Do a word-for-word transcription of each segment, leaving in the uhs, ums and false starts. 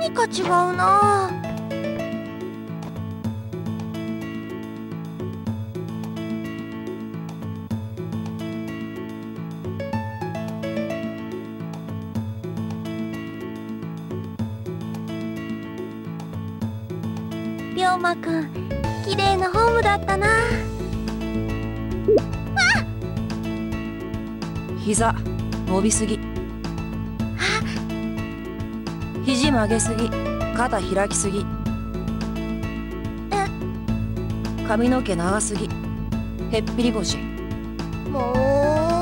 何か違うな。龍馬くん、綺麗なフォームだったな。あっ、 膝伸びすぎ、肘曲げすぎ、肩開きすぎ、髪の毛長すぎ、へっぴり腰。 もう。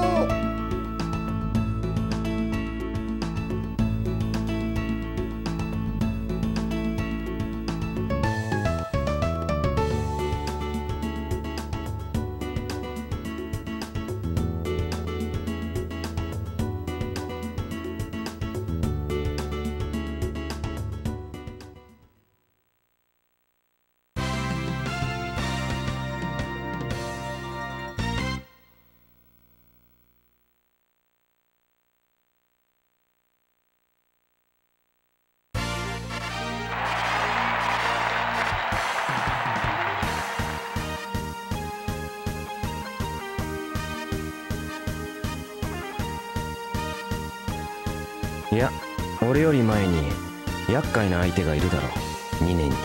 いや、俺より前に厄介な相手がいるだろう。にねんに。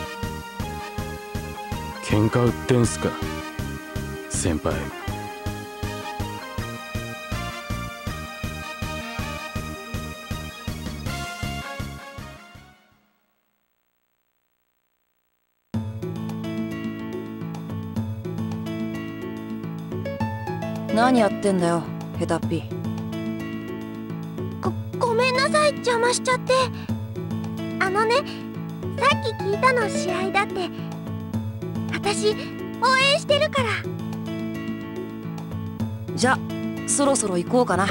喧嘩売ってんすか先輩。 何やってんだよ、ヘタっぴ。 ごめんなさい、邪魔しちゃって。あのね、さっき聞いたの試合だって。私応援してるから。 じゃ、そろそろ行こうかな。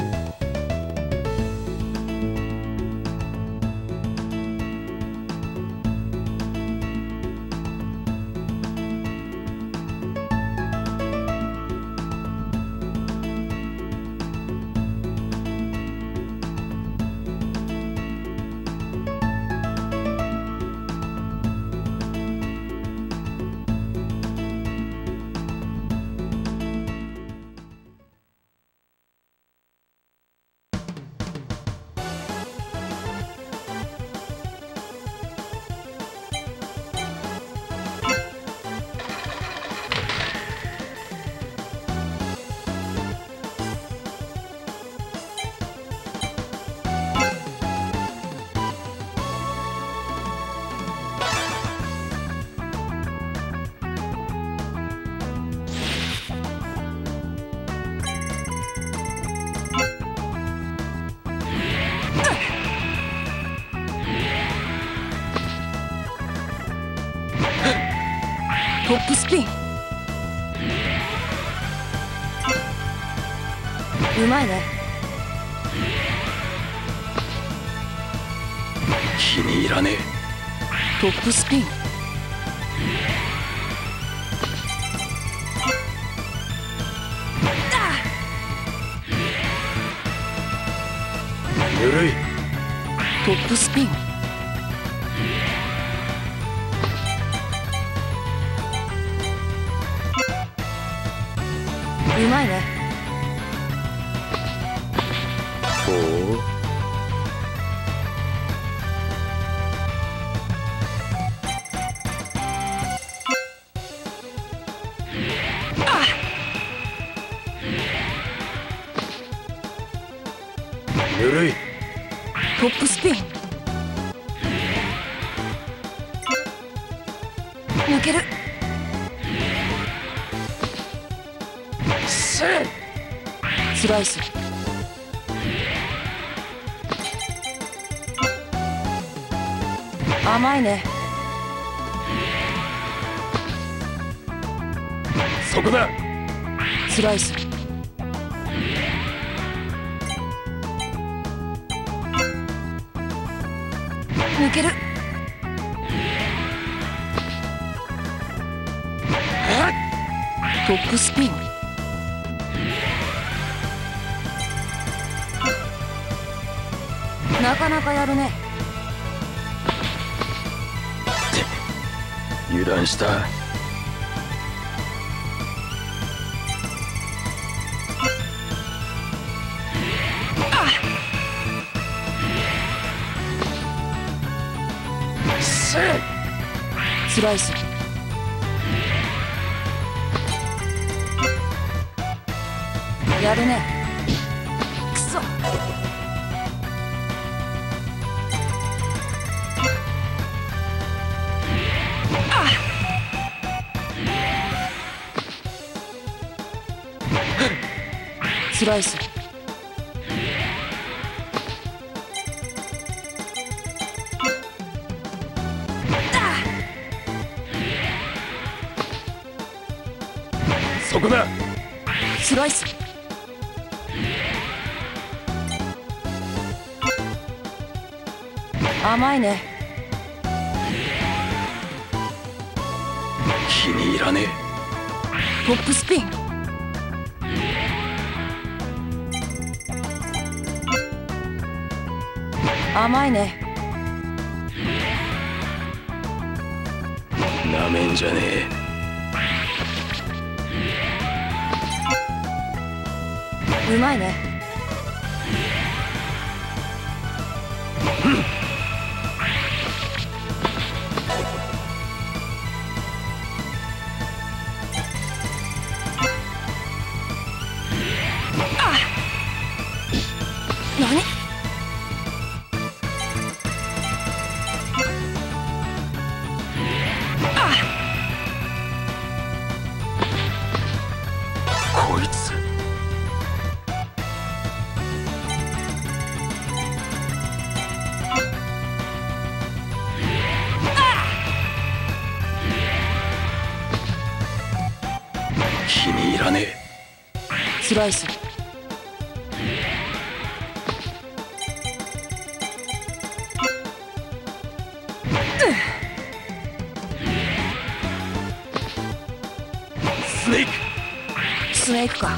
トップスピン。うまいね。 気に入らねえ。 トップスピン。 ぬるい。 トップスピン。うまいね。 ほう。 あっ、 ぬるい。 トップスピン。抜ける。スライス。甘いね。 そこだ。 スライス。抜ける。トップスピン。なかなかやるね。 油断した。 スライス。やるね。くそ。スライス。 そこだ。 スライス。甘いね。 気に入らねトップスピン。甘いね。 え。なめんじゃねえ。 うまいね。何？ こいつ。気に入らねえ。 スライス。 スネーク。 スネークか。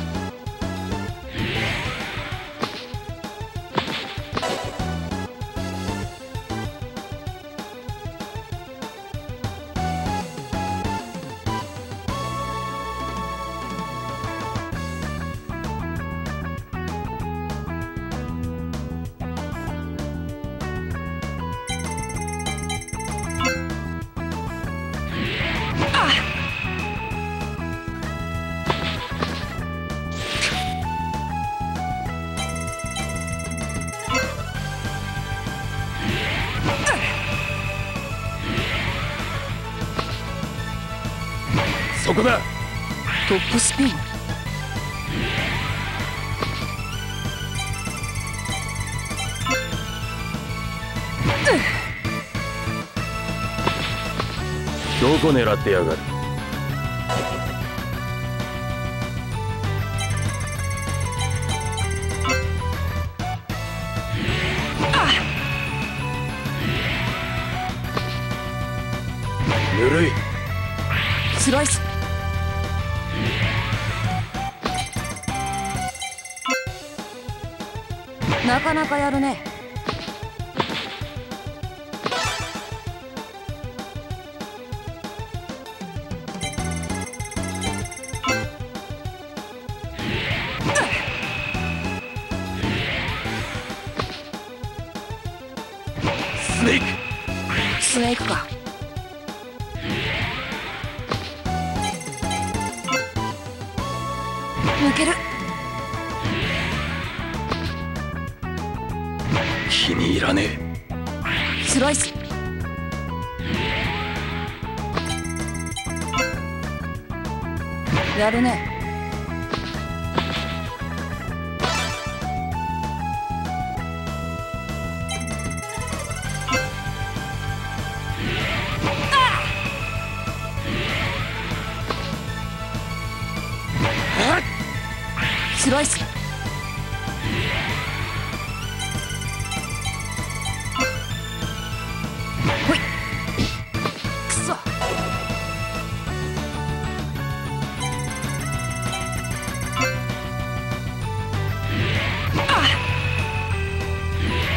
そこだ。 トップスピン。 どこ狙ってやがる。ぬるい。 スライス。なかなかやるね。 スネーク。 スネークか。抜ける。 気に入らねえ。 スライス。やるね。スライス。ほい。くそ。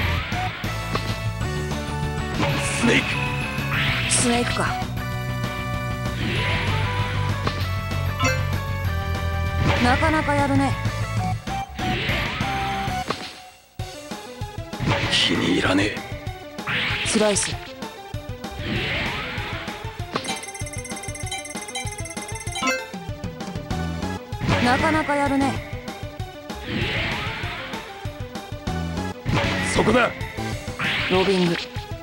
スネーク。 スネークか。 なかなかやるね。 気に入らねえ。 スライス。なかなかやるね。 そこだ。 ロビング。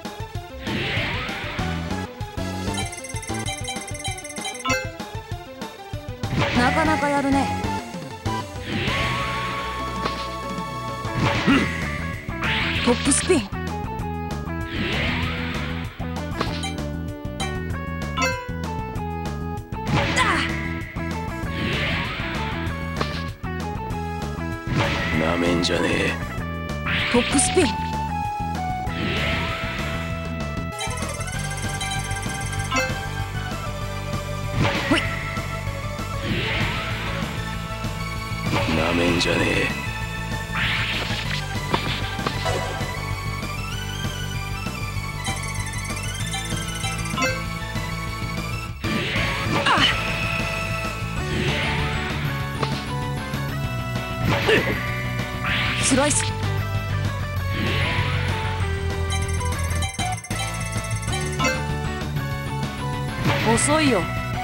なかなかやるね。トップスピン。 なめんじゃねえ。 トップスピン。ほい。 なめんじゃねえ。 スライス。遅いよ。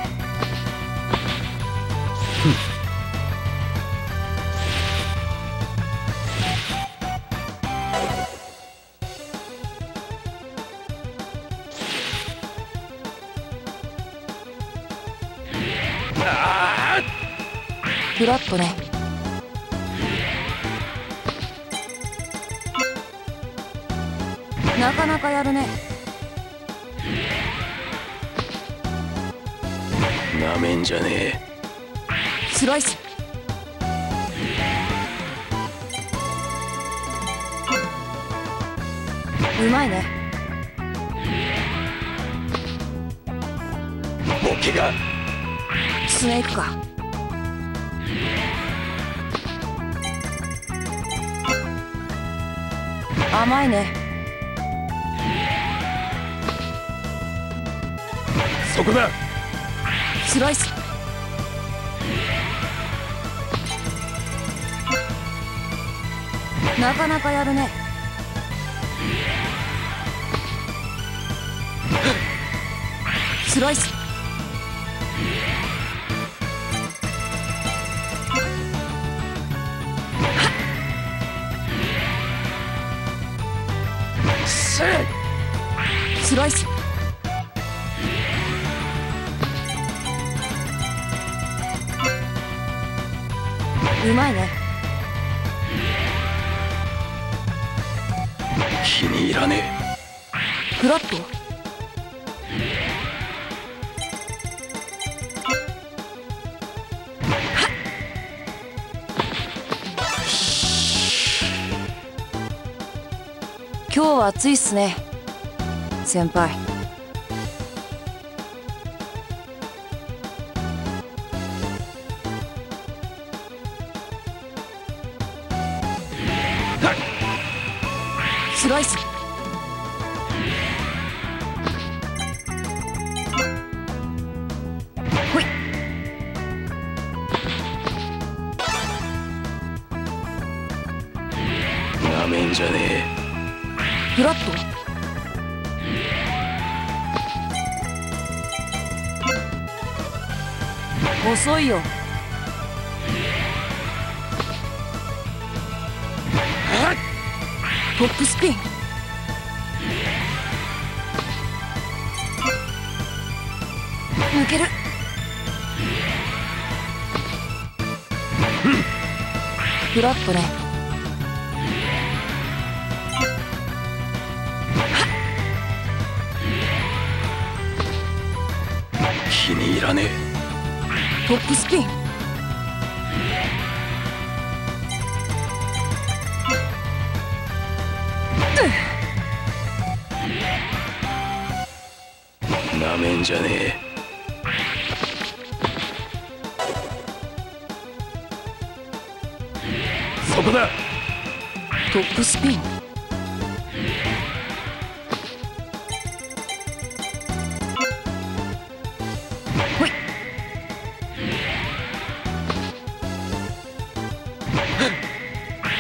フラットね。なかなかやるね。 なめんじゃねえ。 スライス。うまいね。 ボケが。 スネークか。甘いね。 そこだ。 スライス。なかなかやるね。スライス。スライス。うまいね。 気に入らねえ。フラット。今日は暑いっすね、先輩。スライス。ほい。 なめんじゃねえ。 フラット。遅いよ。トップスピン。抜ける。フラットね。 気に入らねえ。 トップスピン。 なめんじゃねえ。そこだ。 トップスピン。ほい。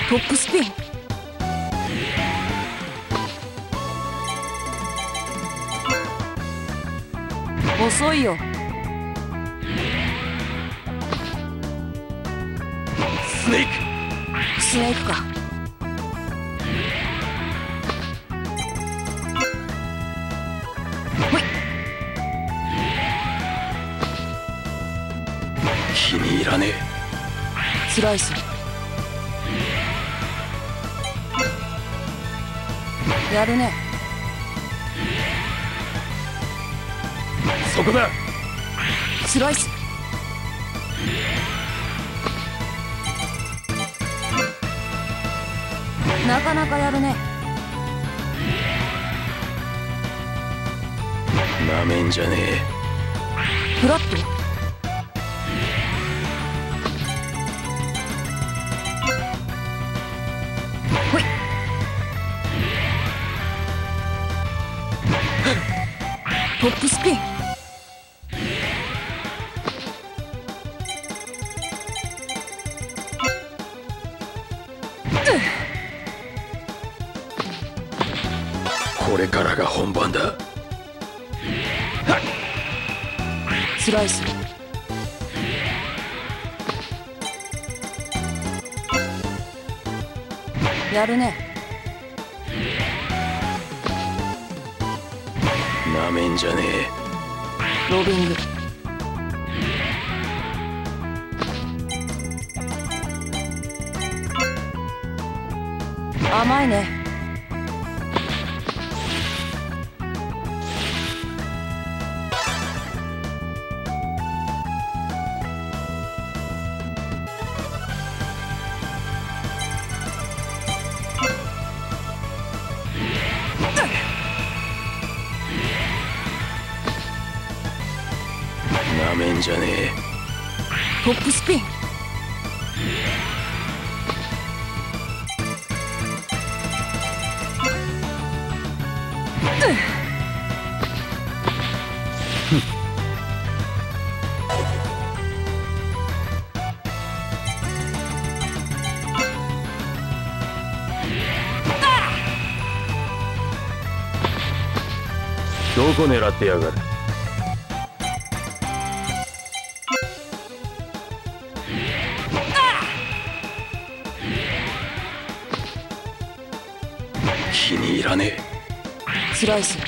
トップスピン。遅いよ。 スネーク。 スネークか。ほい。 気に入らねスライス。やるね。 え。そこだ。 スライス。なかなかやるね。 なめんじゃねフラット。ほい。トップスピン。 え。これからが本番だ。 スライス。やるね。 なめんじゃねロビング。甘いね。 え。なめんじゃねえ。 トップスピン。 どこ狙ってやがる。気に入らねえ。 スライス。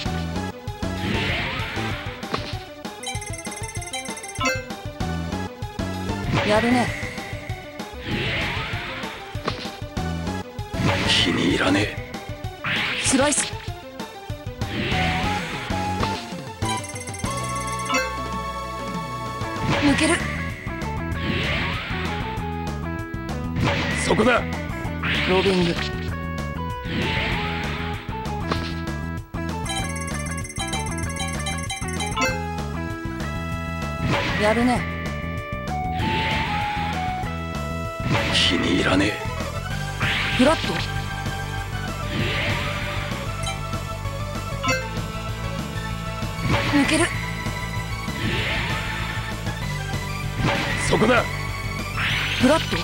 やるね。 気に入らねえ。 スライス。抜ける。 そこだ。 ロビング。やるね。 気に入らねえ。 フラット。抜ける。 そこだ。 フラット。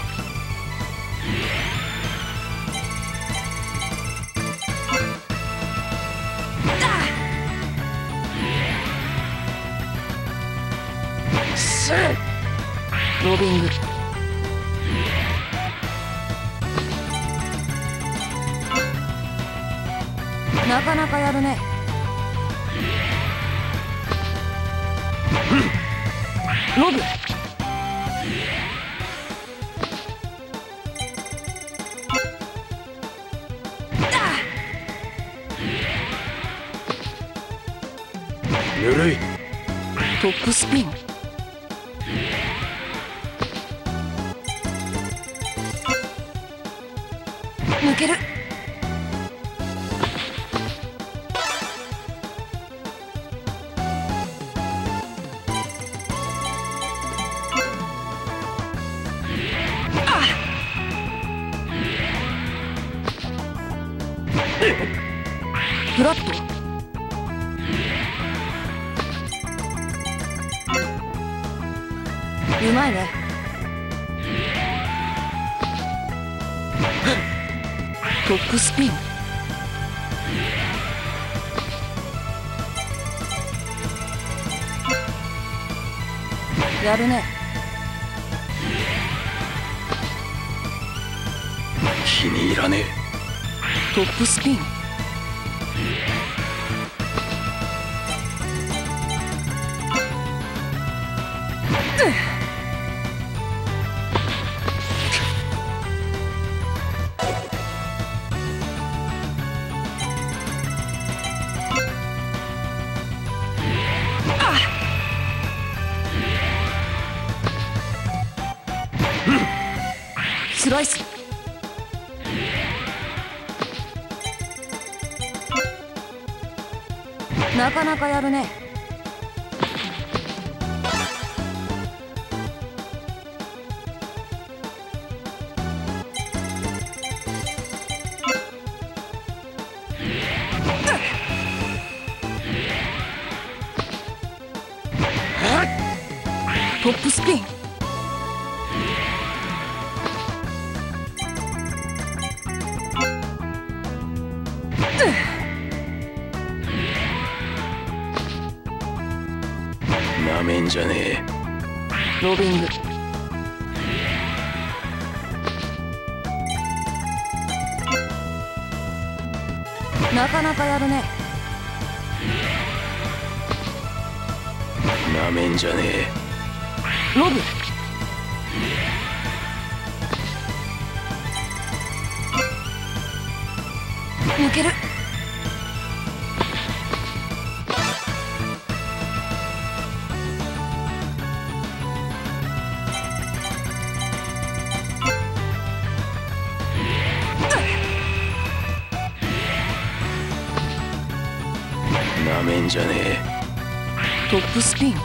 ロビング。なかなかやるね。ロブ。 ぬるい。 トップスピン。抜ける。フラット。うまいね。 トップスピン。やるね。 気に入らねトップスピン。スライス。なかなかやるね。トップスピン。 え。なめんじゃねえ。 ロビング。なかなかやるね。 なめんじゃねえ。 ロブ。抜ける。 なめんじゃねえ。 トップスピン。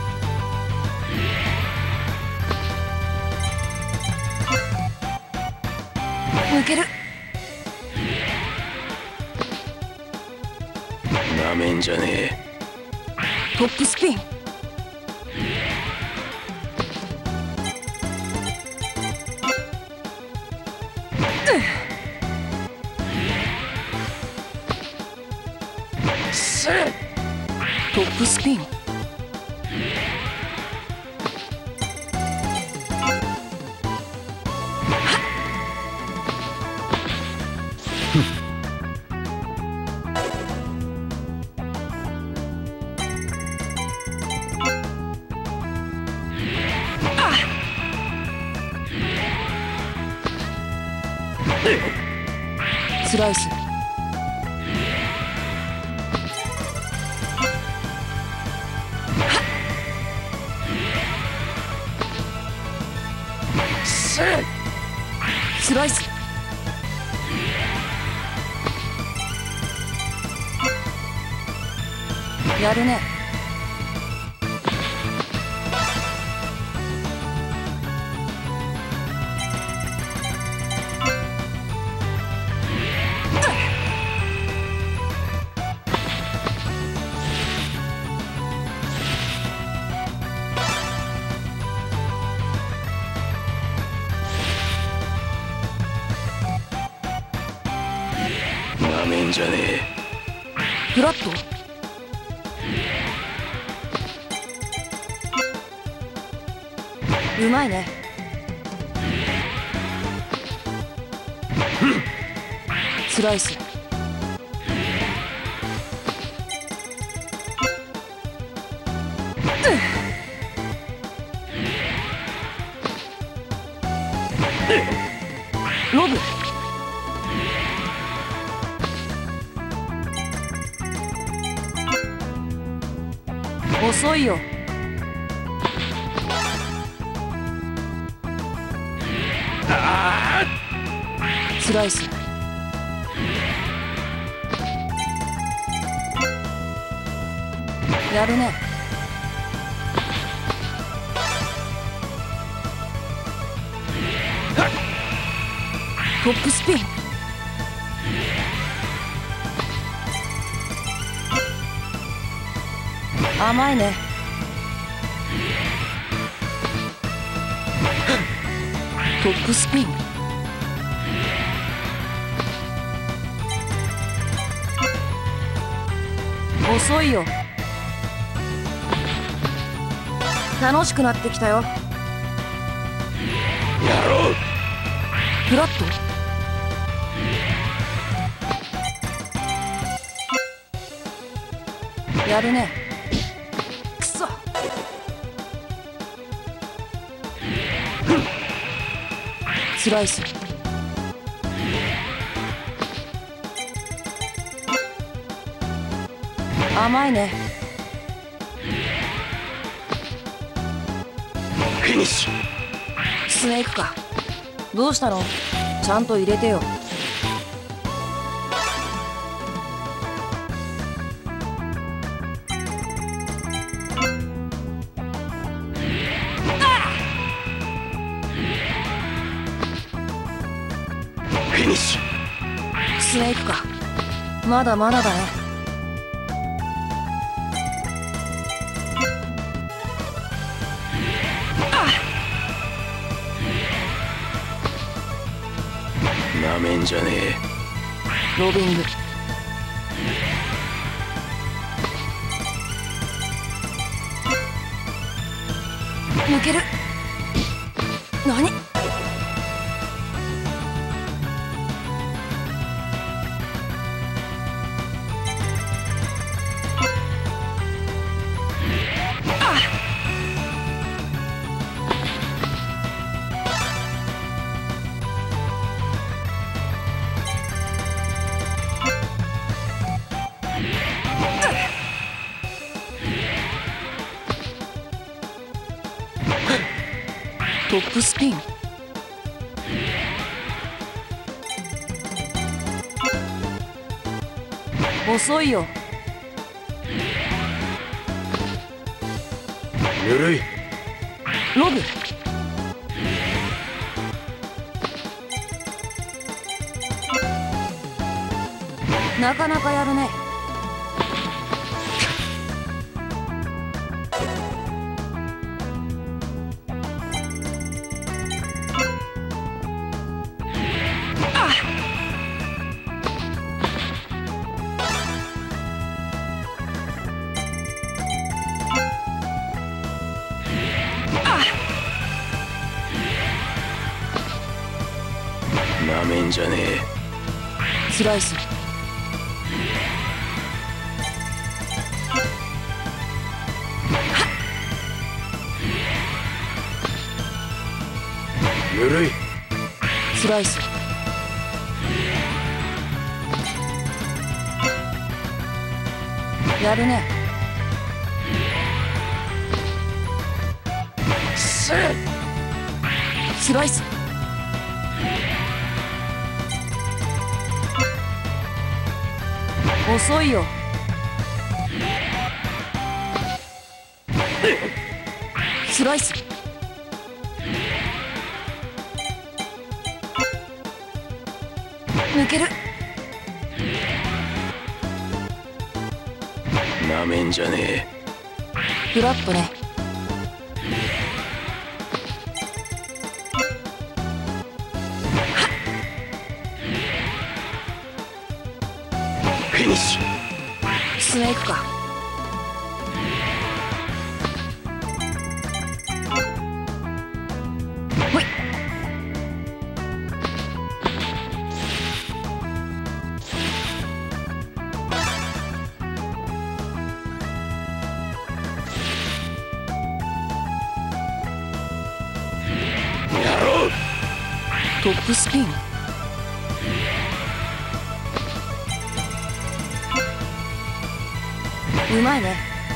抜ける。 なめんじゃねえ。 トップスピン。トップスピン。スライス。スライス。やるね。 なめんじゃねえ。 フラット。うまいね。スライス。ロブ。遅いよ。スライス。やるね。トップスピン。甘いね。トップスピン。 遅いよ。楽しくなってきたよ。 やろう。 フラット。やるね。くそ。スライス。甘いね。 フィニッシュ。 スネークか。どうしたの？ちゃんと入れてよ。 フィニッシュ。 スネークか。まだまだだね。 なめんじゃねえ。 ロビング。抜ける。何？トップスピン。遅いよ。 ぬるい。 ロブ。なかなかやるね。 なめんじゃねえ。 スライス。 ぬるい。 スライス。やるね。 せっ。 スライス。遅いよ。スライス。抜ける。 なめんじゃねえ。 フラットね。 フィニッシュ。 スネークか。ほい。 やろう。 トップスピン。うまいね。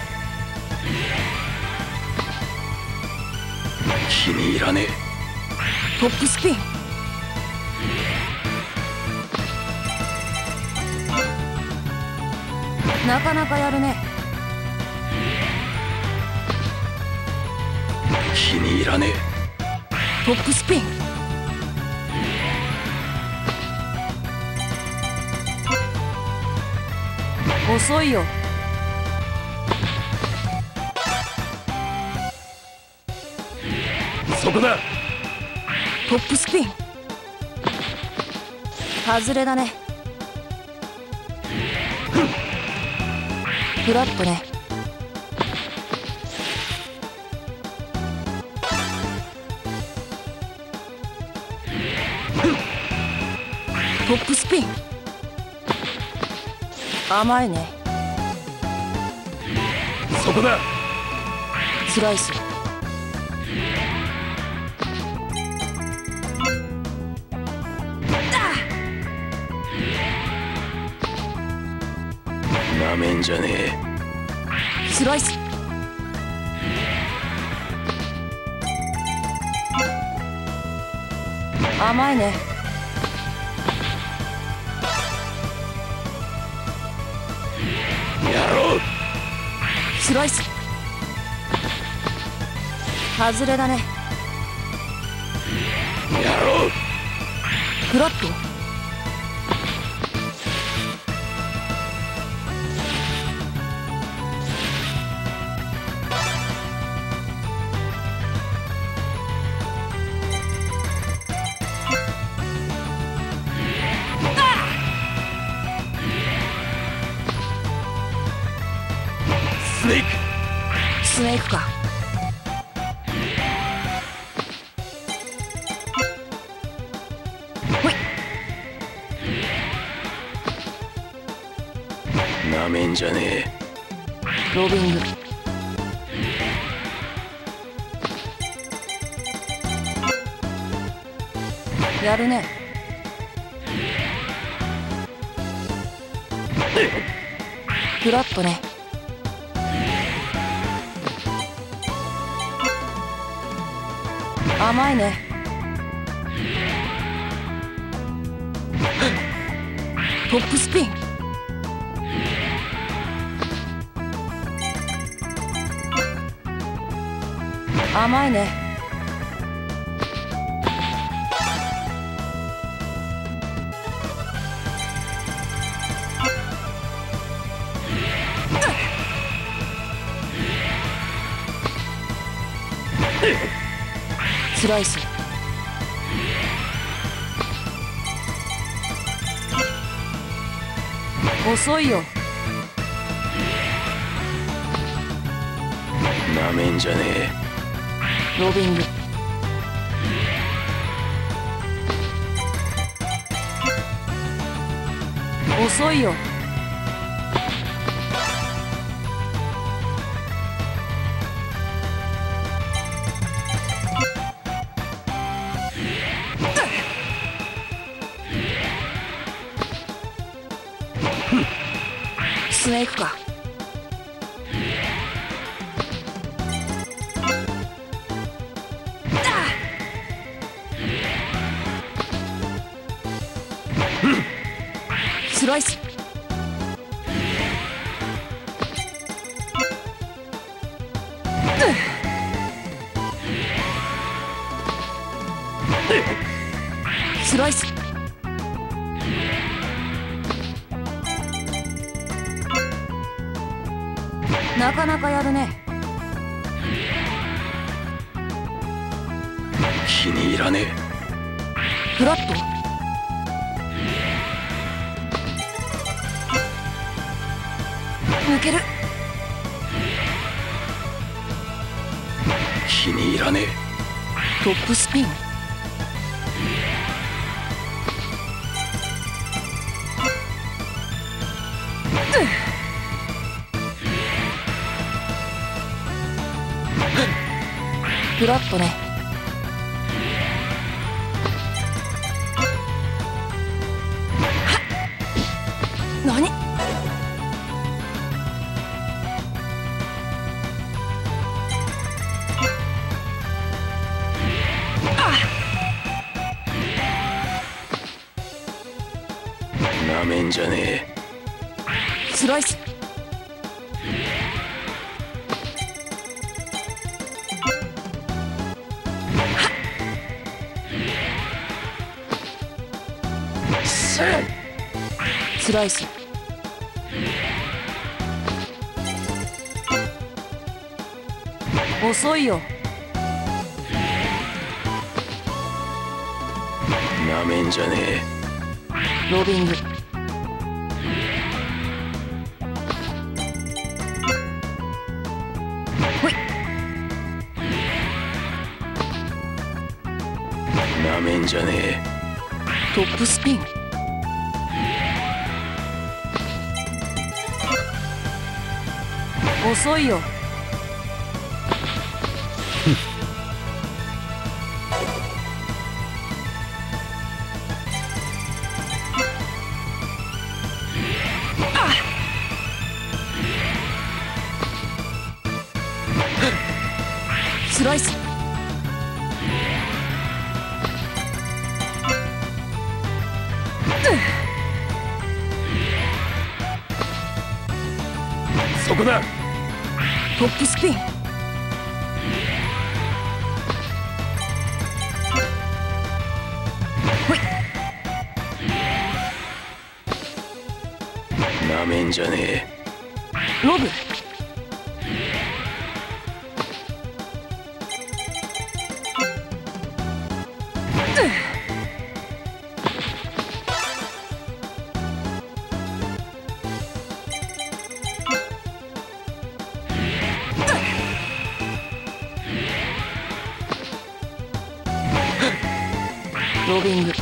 気に入らねえ。 トップスピン。なかなかやるね。 気に入らねえ。 トップスピン。遅いよ。 そこだ。 トップスピン。外れだね。 フラットね。トップスピン。甘いね。 そこだ。 スライス。 なめんじゃねえ。 スライス。甘いね。 やろう。 スライス。外れだね。 やろう。 フラット。 スネーク。 スネークか。ほい。 なめんじゃねえ。 ロビング。やるね。フラットね。甘いね。トップスピン。甘いね。スライス。遅いよ。 なめんじゃねえ。 ロビング。遅いよ。スネークか。スライス。スライス。なかなかやるね。 気に入らねえ。 フラット。抜ける。 気に入らねえ。 トップスピン。フラットね。何？ なめんじゃねえ。 スライス。スライス。遅いよ。 なめんじゃねえ。 ロビング。 なめんじゃねえ。 トップスピン。遅いよ。スライス。 そこだ。 トップスピン。ほい。 なめんじゃねえ。 ロブ。ロビング。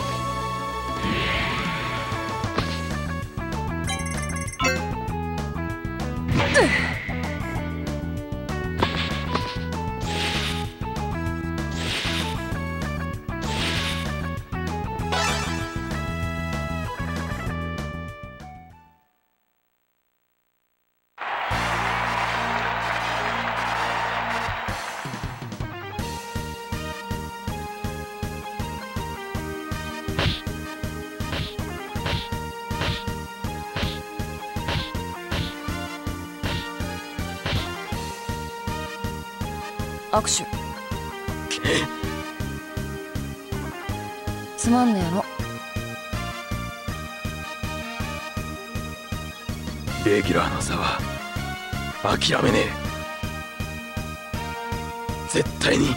握手。つまんねえの。 レギュラーの座は諦めねえ。絶対に。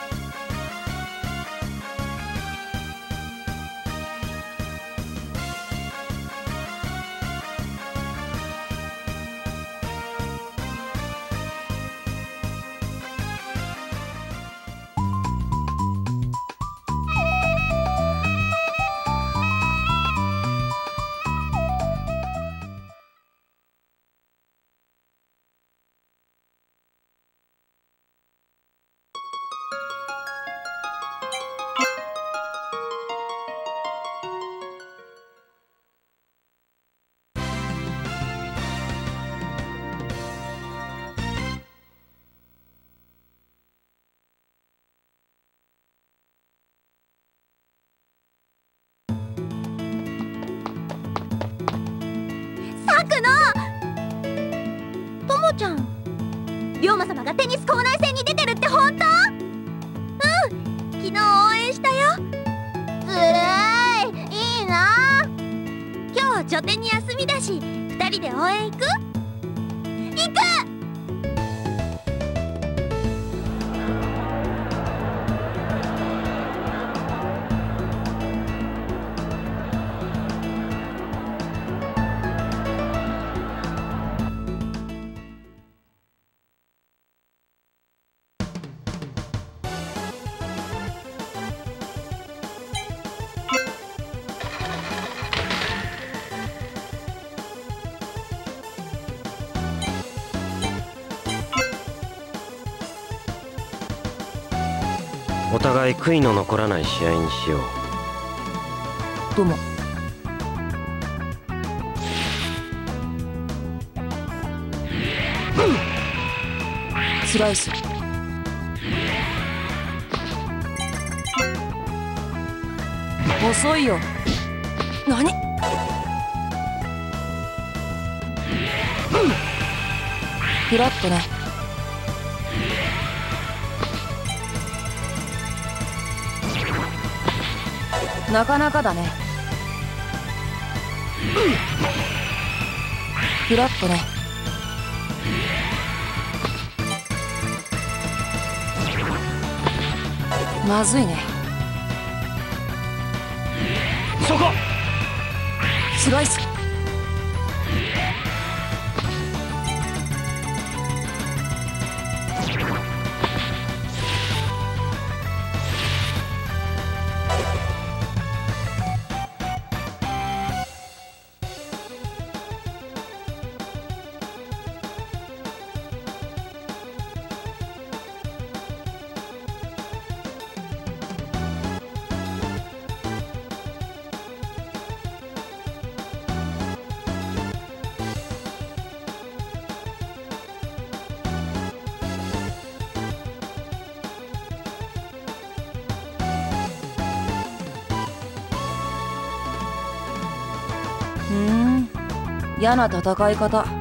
ちゃん、龍馬様がテニス校内戦に出てるって本当？うん、昨日応援したよ。ずるい、いいな。今日は書店に休みだし、二人で応援行く？行く！ お互い悔いの残らない試合にしよう。 どうも。スライス。遅いよ。何？フラットね。なかなかだね。フラットね。まずいね。 そこ。 スライス。 ふん、嫌な戦い方。